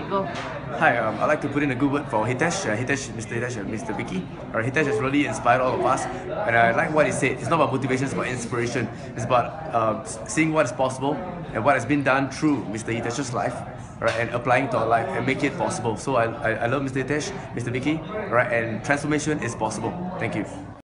Go. Hi, I'd like to put in a good word for Mr. Hitesh and Mr. Vicky. Hitesh has really inspired all of us, and I like what he said. It's not about motivation, it's about inspiration. It's about seeing what is possible and what has been done through Mr. Hitesh's life, right, and applying to our life and make it possible. So I love Mr. Hitesh, Mr. Vicky, right, and transformation is possible. Thank you.